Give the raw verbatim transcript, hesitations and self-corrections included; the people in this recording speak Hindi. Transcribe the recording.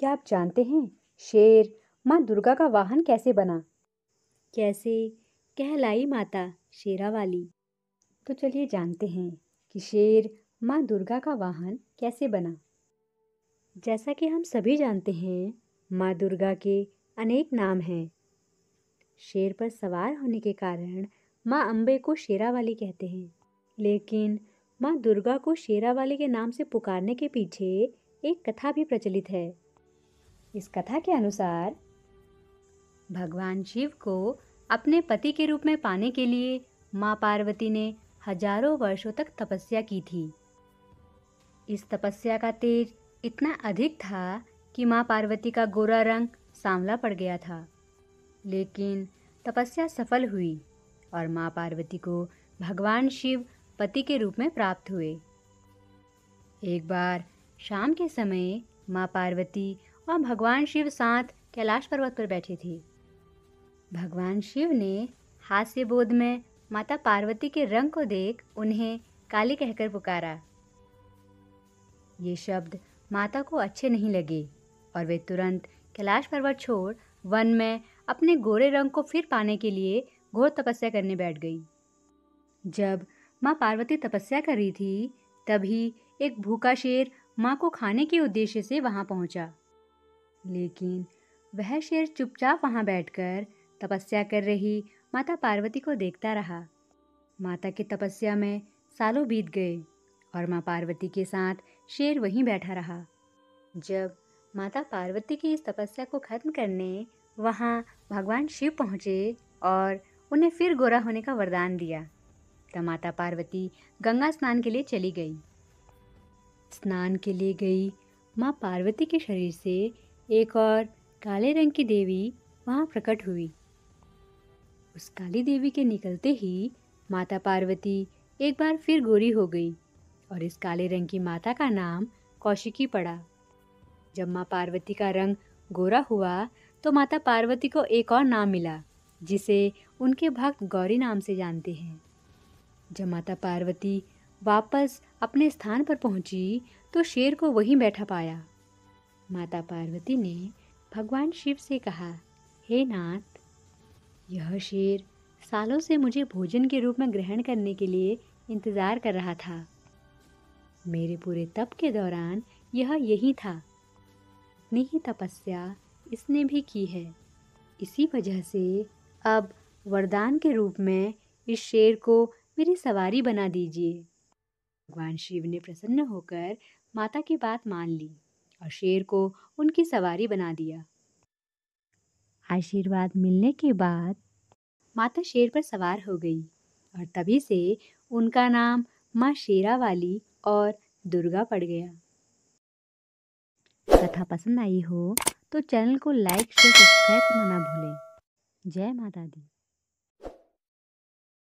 क्या आप जानते हैं शेर माँ दुर्गा का वाहन कैसे बना? कैसे कहलाई माता शेरावाली? तो चलिए जानते हैं कि शेर माँ दुर्गा का वाहन कैसे बना। जैसा कि हम सभी जानते हैं, माँ दुर्गा के अनेक नाम हैं। शेर पर सवार होने के कारण माँ अम्बे को शेरावाली कहते हैं। लेकिन माँ दुर्गा को शेरावाली के नाम से पुकारने के पीछे एक कथा भी प्रचलित है। इस कथा के अनुसार भगवान शिव को अपने पति के रूप में पाने के लिए माँ पार्वती ने हजारों वर्षों तक तपस्या की थी। इस तपस्या का तेज इतना अधिक था कि माँ पार्वती का गोरा रंग सांवला पड़ गया था। लेकिन तपस्या सफल हुई और माँ पार्वती को भगवान शिव पति के रूप में प्राप्त हुए। एक बार शाम के समय माँ पार्वती और भगवान शिव साथ कैलाश पर्वत पर बैठे थे। भगवान शिव ने हास्य बोध में माता पार्वती के रंग को देख उन्हें काली कहकर पुकारा। ये शब्द माता को अच्छे नहीं लगे और वे तुरंत कैलाश पर्वत छोड़ वन में अपने गोरे रंग को फिर पाने के लिए घोर तपस्या करने बैठ गई। जब माँ पार्वती तपस्या कर रही थी, तभी एक भूखा शेर माँ को खाने के उद्देश्य से वहां पहुंचा। लेकिन वह शेर चुपचाप वहां बैठकर तपस्या कर रही माता पार्वती को देखता रहा। माता की तपस्या में सालों बीत गए और माँ पार्वती के साथ शेर वहीं बैठा रहा। जब माता पार्वती की इस तपस्या को खत्म करने वहां भगवान शिव पहुंचे और उन्हें फिर गोरा होने का वरदान दिया, तब माता पार्वती गंगा स्नान के लिए चली गई। स्नान के लिए गई माँ पार्वती के शरीर से एक और काले रंग की देवी वहां प्रकट हुई। उस काली देवी के निकलते ही माता पार्वती एक बार फिर गोरी हो गई और इस काले रंग की माता का नाम कौशिकी पड़ा। जब माँ पार्वती का रंग गोरा हुआ तो माता पार्वती को एक और नाम मिला, जिसे उनके भक्त गौरी नाम से जानते हैं। जब माता पार्वती वापस अपने स्थान पर पहुंची तो शेर को वहीं बैठा पाया। माता पार्वती ने भगवान शिव से कहा, हे नाथ, यह शेर सालों से मुझे भोजन के रूप में ग्रहण करने के लिए इंतजार कर रहा था। मेरे पूरे तप के दौरान यह यही था। इतनी ही तपस्या इसने भी की है। इसी वजह से अब वरदान के रूप में इस शेर को मेरी सवारी बना दीजिए। भगवान शिव ने प्रसन्न होकर माता की बात मान ली और शेर को उनकी सवारी बना दिया। आशीर्वाद मिलने के बाद माता शेर पर सवार हो गई और तभी से उनका नाम माँ शेरावाली और दुर्गा पड़ गया। कथा पसंद आई हो तो चैनल को लाइक शेयर सब्सक्राइब करना ना भूलें। जय माता दी।